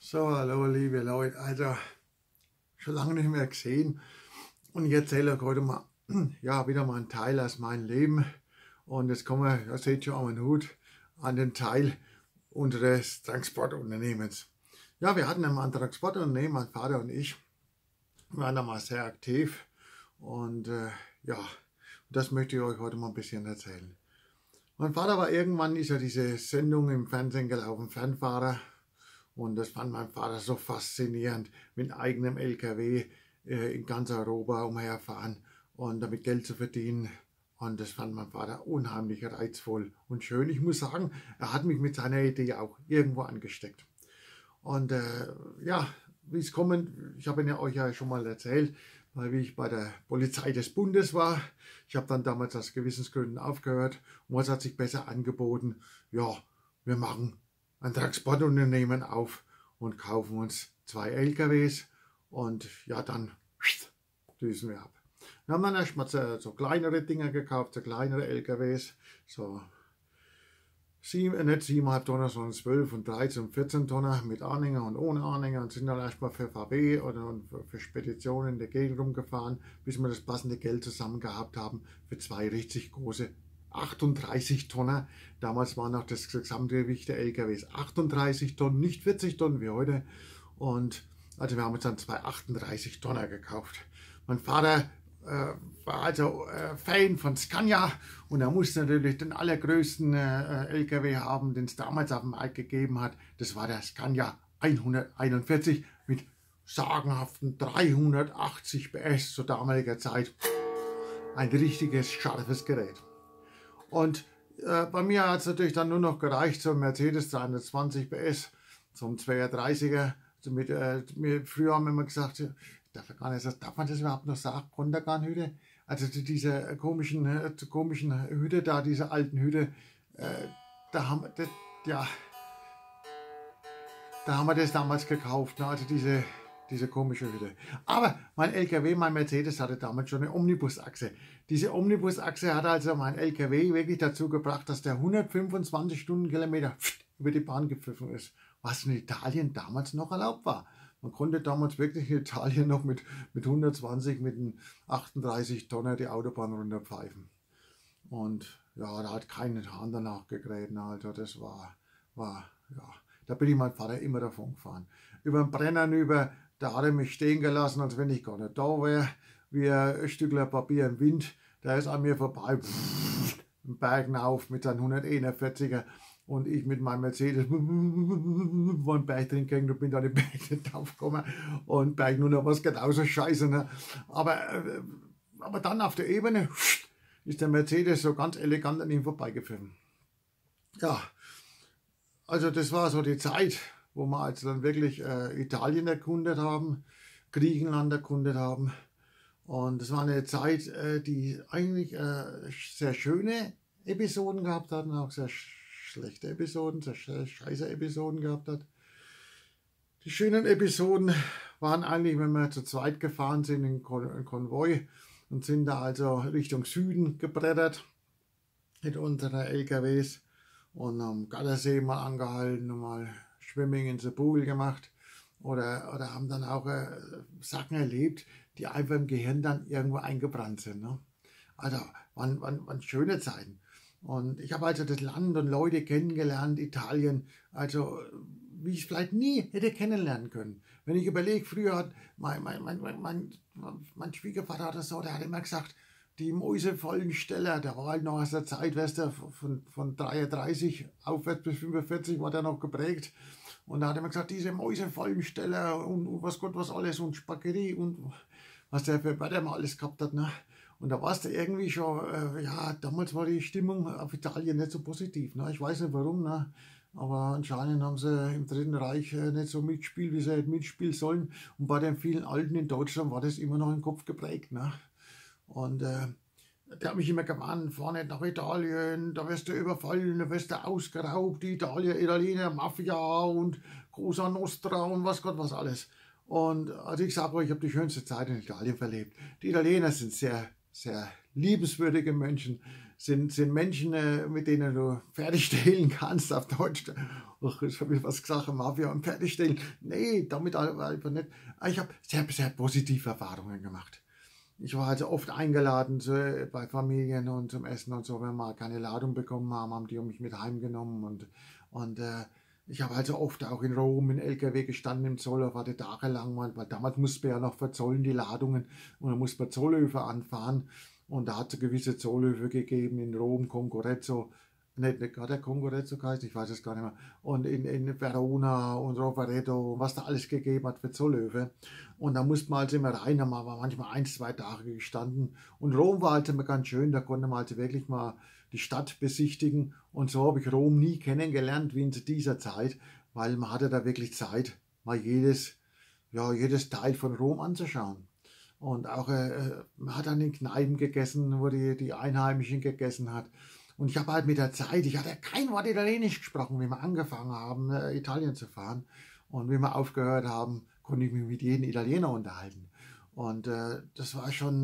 So, hallo liebe Leute, also schon lange nicht mehr gesehen und ich erzähle euch heute mal, ja, wieder mal einen Teil aus meinem Leben und jetzt kommen wir, ihr seht schon am Hut, an den Teil unseres Transportunternehmens. Ja, wir hatten einmal ein Transportunternehmen, mein Vater und ich, waren da mal sehr aktiv und ja, das möchte ich euch heute mal ein bisschen erzählen. Mein Vater war irgendwann, ist ja diese Sendung im Fernsehen gelaufen, Fernfahrer. Und das fand mein Vater so faszinierend, mit eigenem LKW in ganz Europa umherfahren und damit Geld zu verdienen. Und das fand mein Vater unheimlich reizvoll und schön. Ich muss sagen, er hat mich mit seiner Idee auch irgendwo angesteckt. Und ja, wie es kommen, ich habe euch ja schon mal erzählt, weil wie ich bei der Polizei des Bundes war. Ich habe dann damals aus Gewissensgründen aufgehört und was hat sich besser angeboten? Ja, wir machen ein Transportunternehmen auf und kaufen uns 2 LKWs und ja, dann düsen wir ab. Wir haben dann erstmal so kleinere Dinger gekauft, so kleinere LKWs, so nicht 7,5 Tonner, sondern 12 und 13 und 14 Tonner mit Anhänger und ohne Anhänger und sind dann erstmal für VW oder für Speditionen in der Gegend rumgefahren, bis wir das passende Geld zusammen gehabt haben für 2 richtig große 38 Tonner. Damals war noch das Gesamtgewicht der LKWs 38 Tonnen, nicht 40 Tonnen wie heute. Und also wir haben uns dann 2 38 Tonner gekauft. Mein Vater war also Fan von Scania und er musste natürlich den allergrößten LKW haben, den es damals auf dem Markt gegeben hat. Das war der Scania 141 mit sagenhaften 380 PS zu damaliger Zeit. Ein richtiges, scharfes Gerät. Und bei mir hat es natürlich dann nur noch gereicht, so ein Mercedes 320 PS, so ein 32er. Also früher haben wir immer gesagt, darf man das überhaupt noch sagen, Kontergan-Hütte? Also diese komischen Hütte da, diese alten Hütte, da haben wir das damals gekauft, ne? Also diese komische Hütte. Aber mein LKW, mein Mercedes hatte damals schon eine Omnibusachse. Diese Omnibusachse hat also mein LKW wirklich dazu gebracht, dass der 125 Stundenkilometer über die Bahn gepfiffen ist, was in Italien damals noch erlaubt war. Man konnte damals wirklich in Italien noch mit 120, mit einem 38 Tonner die Autobahn runterpfeifen. Und ja, da hat kein Hahn danach gekräht. Also das war, ja, da bin ich meinem Vater immer davon gefahren. Über den Brennern über, da hat er mich stehen gelassen, als wenn ich gar nicht da wäre, wie ein Stückler Papier im Wind. Der ist an mir vorbei, im Bergen auf mit seinem 141er und ich mit meinem Mercedes, wo ein Berg drin ging, und bin da den Berg nicht aufgekommen und Berg nur noch was genauso scheiße. Ne? Aber dann auf der Ebene ist der Mercedes so ganz elegant an ihm vorbeigepfiffen. Ja, also das war so die Zeit, wo wir also dann wirklich Italien erkundet haben, Griechenland erkundet haben. Und es war eine Zeit, die eigentlich sehr schöne Episoden gehabt hat und auch sehr schlechte Episoden, sehr scheiße Episoden gehabt hat. Die schönen Episoden waren eigentlich, wenn wir zu zweit gefahren sind in Konvoi und sind da also Richtung Süden gebrettert mit unseren LKWs. Und am Gardasee mal angehalten und mal Schwimming in the Pool gemacht. Oder haben dann auch Sachen erlebt, die einfach im Gehirn dann irgendwo eingebrannt sind. Ne? Also waren schöne Zeiten. Und ich habe also das Land und Leute kennengelernt, Italien, also wie ich es vielleicht nie hätte kennenlernen können. Wenn ich überlege, früher hat mein Schwiegervater hat das so, der hat immer gesagt, die mäusevollen Steller, der war halt noch aus der Zeit, weißt du, von 33 aufwärts bis 45 war der noch geprägt. Und da hat er immer gesagt, diese mäusevollen Steller und was Gott was alles und Spaghetti und was der für Wörter mal alles gehabt hat. Ne? Und da war es da irgendwie schon, ja, damals war die Stimmung auf Italien nicht so positiv. Ne? Ich weiß nicht warum, ne? Aber anscheinend haben sie im Dritten Reich nicht so mitgespielt, wie sie hätten mitspielen sollen. Und bei den vielen Alten in Deutschland war das immer noch im Kopf geprägt. Ne? Und der hat mich immer gewarnt, fahr nicht nach Italien, da wirst du überfallen, da wirst du ausgeraubt, die Italiener, Mafia und Cosa Nostra und was Gott was alles. Und also ich sage euch, ich habe die schönste Zeit in Italien verlebt. Die Italiener sind sehr, sehr liebenswürdige Menschen, sind Menschen, mit denen du Pferde stehlen kannst, auf Deutsch. Ach, ich habe was gesagt, Mafia und Pferde stehlen. Nee, damit einfach nicht. Ich habe sehr, sehr positive Erfahrungen gemacht. Ich war also oft eingeladen bei Familien und zum Essen und so, wenn wir keine Ladung bekommen haben, haben die mich mit heimgenommen und ich habe also oft auch in Rom in LKW gestanden im Zoll, war tagelang, weil damals musste man ja noch verzollen die Ladungen und dann musste man Zollhöfe anfahren und da hat es gewisse Zollhöfe gegeben in Rom, Concorrezzo, nicht hat der Concorrezzo geheißen, ich weiß es gar nicht mehr, und in Verona und Rovereto, was da alles gegeben hat für Zollhöfe. Und da musste man also immer rein, da haben wir manchmal 1, 2 Tage gestanden. Und Rom war also immer ganz schön, da konnte man also wirklich mal die Stadt besichtigen. Und so habe ich Rom nie kennengelernt wie in dieser Zeit, weil man hatte da wirklich Zeit, mal jedes Teil von Rom anzuschauen. Und auch man hat an den Kneipen gegessen, wo die Einheimischen gegessen hat. Und ich habe halt mit der Zeit, ich hatte kein Wort Italienisch gesprochen, wie wir angefangen haben, Italien zu fahren. Und wie wir aufgehört haben, konnte ich mich mit jedem Italiener unterhalten. Und das war schon,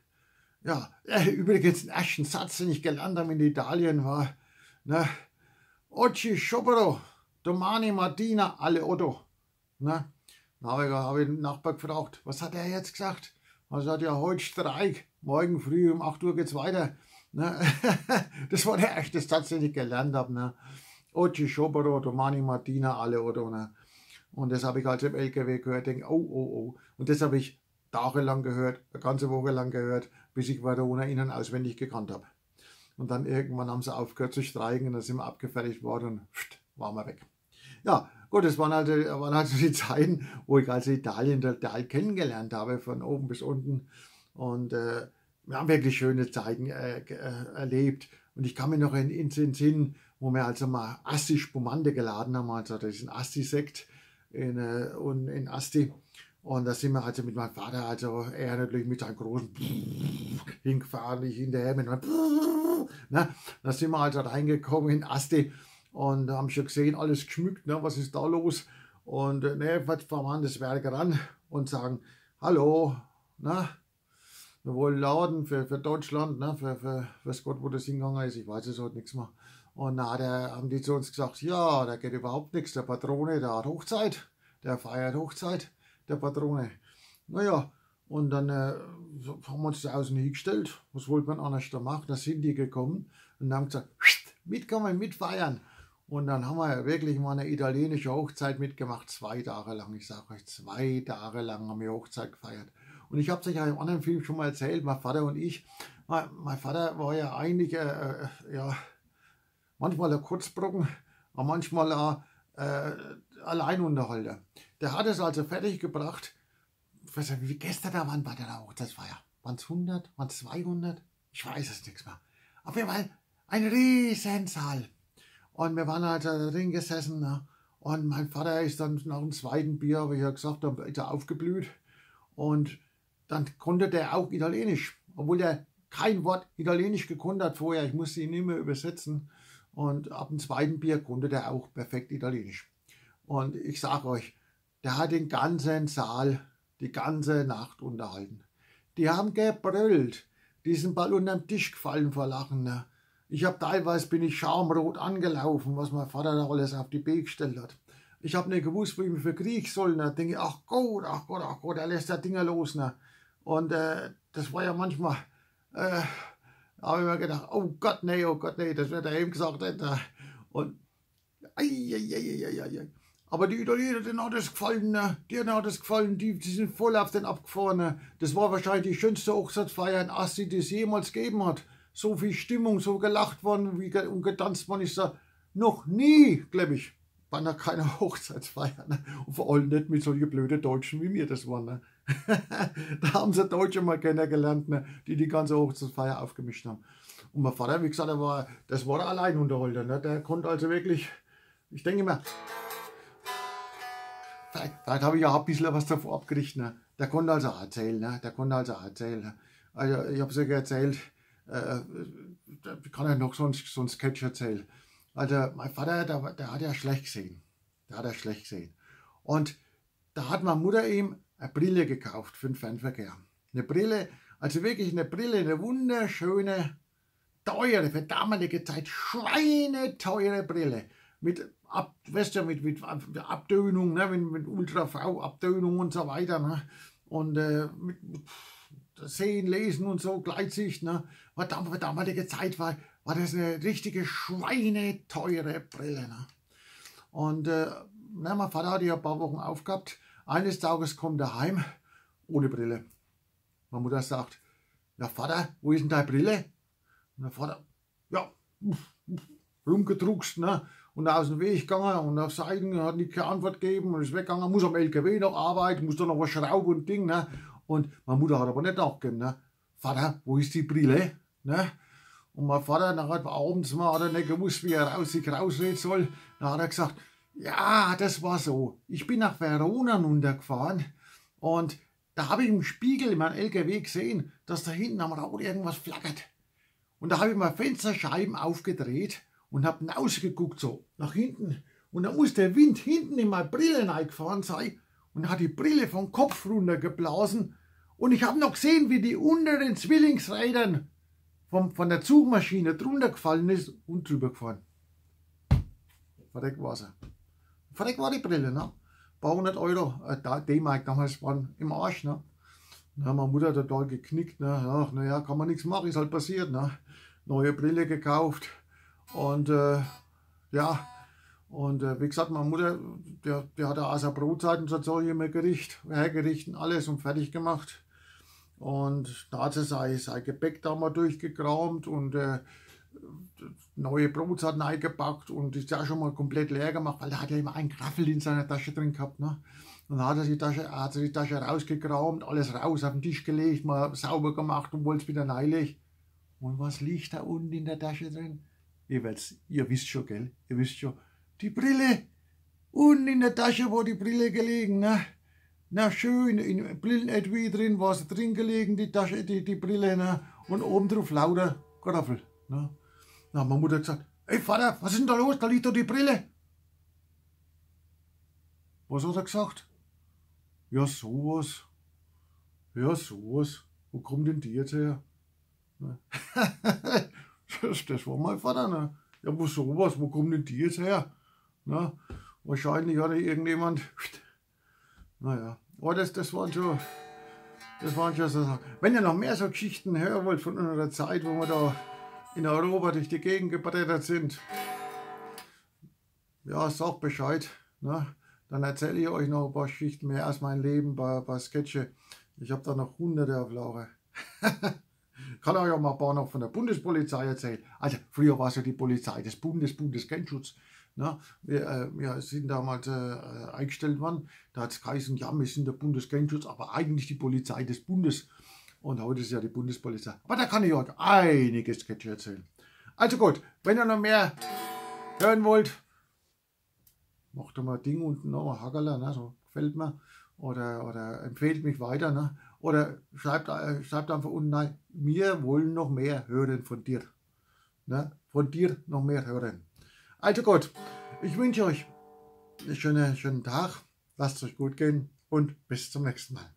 übrigens den ersten Satz, den ich gelernt habe in Italien, war, ne, Oggi sciopero, domani mattina alle otto. Ne? Da habe ich den Nachbar gefragt, was hat er jetzt gesagt? Er sagt, ja, heute Streik, morgen früh um 8 Uhr geht's weiter. Ne? Das war der erste Satz, den ich gelernt habe. Ne? Oggi sciopero, domani mattina alle otto. Ne? Und das habe ich also im LKW gehört, denke, oh. Und das habe ich tagelang gehört, eine ganze Woche lang gehört, bis ich Verona innen auswendig gekannt habe. Und dann irgendwann haben sie aufgehört zu streiken und dann sind wir abgefertigt worden und waren wir weg. Ja, gut, das waren also die Zeiten, wo ich also Italien total kennengelernt habe, von oben bis unten. Und wir haben wirklich schöne Zeiten erlebt. Und ich kann mich noch in den Sinn, wo wir also mal Asti Spumante geladen haben, also das ist ein Asti-Sekt in Asti. Und da sind wir also mit meinem Vater, also er natürlich mit seinem großen hingefahren, ich hinterher mit meinem ne? Da sind wir also reingekommen in Asti und haben schon gesehen, alles geschmückt, ne? Was ist da los? Und fahren wir an das Werk ran und sagen, hallo, ne? Wir wollen laden für Deutschland, ne? für weiß Gott, wo das hingegangen ist, ich weiß es heute nichts mehr. Und dann haben die zu uns gesagt, ja, da geht überhaupt nichts, der Patrone, der hat Hochzeit, der feiert Hochzeit, der Patrone. Naja, und dann haben wir uns draußen hingestellt, was wollte man anders da machen, da sind die gekommen und haben gesagt, mitkommen, mitfeiern. Und dann haben wir wirklich mal eine italienische Hochzeit mitgemacht, 2 Tage lang, ich sage euch, 2 Tage lang haben wir Hochzeit gefeiert. Und ich habe es euch ja im anderen Film schon mal erzählt, mein Vater und ich, mein Vater war ja eigentlich, manchmal ein Kurzbrocken, aber manchmal Alleinunterhalter. Der hat es also fertig gebracht, wie gestern da waren bei der Hochzeitsfeier. Waren es 100, waren es 200? Ich weiß es nichts mehr. Auf jeden Fall ein Riesensaal. Und wir waren halt da drin gesessen. Ne? Und mein Vater ist dann nach dem zweiten Bier, wie ich ja gesagt habe, ist er aufgeblüht. Und dann konnte der auch Italienisch, obwohl der kein Wort Italienisch gekonnt hat vorher. Ich musste ihn nicht mehr übersetzen. Und ab dem zweiten Bier konnte der auch perfekt Italienisch. Und ich sage euch, der hat den ganzen Saal die ganze Nacht unterhalten. Die haben gebrüllt. Die sind bald unterm Tisch gefallen vor Lachen. Ne? Teilweise bin ich schaumrot angelaufen, was mein Vater da alles auf die Beine gestellt hat. Ich habe nicht gewusst, wo ich mich verkriegen soll. Da denke ich, ach Gott, er lässt da Dinger los. Ne? Und das war ja manchmal, da habe ich mir gedacht, oh Gott, nee, das wird er eben gesagt. Und aber die Italiener, denen hat es gefallen, ne? Denen hat es gefallen, die sind voll auf den abgefahren. Ne? Das war wahrscheinlich die schönste Hochzeitsfeier in Asti, die es jemals gegeben hat. So viel Stimmung, so gelacht worden und getanzt worden ist da noch nie, glaube ich, bei einer keiner Hochzeitsfeier. Ne? Und vor allem nicht mit solchen blöden Deutschen wie mir das waren. Ne? Da haben sie Deutsche mal kennengelernt, ne? Die ganze Hochzeitsfeier aufgemischt haben. Und mein Vater, wie gesagt, das war der Alleinunterhalter. Ne? Der konnte also wirklich, ich denke mal, vielleicht habe ich ja ein bisschen was davor abgerichtet. Ne? Der konnte also auch erzählen. Ne? Also ich habe sogar erzählt, ich kann ja noch so einen Sketch erzählen. Also mein Vater, der hat ja schlecht gesehen. Und da hat meine Mutter ihm eine Brille gekauft für den Fernverkehr. Eine Brille, also wirklich eine Brille, eine wunderschöne teure, für damalige Zeit, schweineteure Brille. Weißt du, mit Abtönung, ne, mit Ultra-V-Abtönung und so weiter. Ne? Und mit Sehen, Lesen und so, Gleitsicht. Ne? Für damalige Zeit war das eine richtige schweineteure Brille. Ne? Und mein Vater hat die ein paar Wochen aufgehabt. Eines Tages kommt er heim ohne Brille. Meine Mutter sagt, ja Vater, wo ist denn deine Brille? Und der Vater, ja, rumgedruckst, ne? Und aus dem Weg gegangen und auf Seiten hat nicht keine Antwort gegeben und ist weggegangen, muss am LKW noch arbeiten, muss da noch was schrauben und Ding, ne? Und meine Mutter hat aber nicht nachgegeben, ne? Vater, wo ist die Brille? Ne? Und mein Vater, dann hat abends mal, hat er nicht gewusst, wie er sich rausreden soll. Dann hat er gesagt, ja, das war so. Ich bin nach Verona runtergefahren und da habe ich im Spiegel in meinem LKW gesehen, dass da hinten am Rad irgendwas flackert. Und da habe ich mal Fensterscheiben aufgedreht und habe rausgeguckt, so nach hinten. Und da muss der Wind hinten in meine Brille reingefahren sein und hat die Brille vom Kopf runtergeblasen. Und ich habe noch gesehen, wie die unteren Zwillingsrädern von der Zugmaschine drunter gefallen ist und drüber gefahren. Verreckt war sie. Verreckt war die Brille, ne? Ein paar 100 Euro, D-Mark damals waren im Arsch, ne? Na, meine Mutter hat total geknickt, ne? Ach, naja, kann man nichts machen, ist halt passiert, ne? Neue Brille gekauft und ja, und wie gesagt, meine Mutter, der hat aus der Brotzeit und so Zeug immer hergerichtet und alles und fertig gemacht. Und da hat sie sein Gepäck da mal durchgekramt und neue Brotzeit reingepackt und ist ja schon mal komplett leer gemacht, weil er hat ja immer einen Graffel in seiner Tasche drin gehabt. Ne? Und dann hat sie die Tasche rausgekramt, alles raus auf den Tisch gelegt, mal sauber gemacht und wollte es wieder reinlegen. Und was liegt da unten in der Tasche drin? Ihr wisst schon, gell? Ihr wisst schon. Die Brille. Unten in der Tasche war die Brille gelegen, ne? Na schön, in Brillenetui drin war sie drin gelegen, die Tasche, die Brille, ne? Und oben drauf lauter Graffel, ne? Na, meine Mutter hat gesagt, ey Vater, was ist denn da los? Da liegt doch die Brille. Was hat er gesagt? Ja, sowas. Ja, sowas. Wo kommt denn die jetzt her? Ne? Das war mein Vater, ne? Ja, wo sowas, wo kommt denn die jetzt her? Ne? Wahrscheinlich hatte irgendjemand. Naja, aber das waren schon so Sachen. Wenn ihr noch mehr so Geschichten hören wollt von unserer Zeit, wo wir da in Europa durch die Gegend gebrettert sind, ja, sagt Bescheid. Ne? Dann erzähle ich euch noch ein paar Geschichten mehr aus meinem Leben, ein paar Sketche. Ich habe da noch Hunderte auf Lager. Kann euch auch mal ein paar noch von der Bundespolizei erzählen. Also früher war es ja die Polizei des Bundesgrenzschutz. Ne? Wir sind damals eingestellt worden. Da hat es geheißen, ja, wir sind der Bundesgrenzschutz, aber eigentlich die Polizei des Bundes. Und heute ist ja die Bundespolizei. Aber da kann ich euch einige Sketche erzählen. Also gut, wenn ihr noch mehr hören wollt, macht mal ein Ding unten noch, ein Hackerler, ne? So gefällt mir. Oder empfehlt mich weiter. Ne? Oder schreibt einfach unten rein, wir wollen noch mehr hören von dir. Ne? Von dir noch mehr hören. Also gut, ich wünsche euch einen schönen Tag. Lasst es euch gut gehen und bis zum nächsten Mal.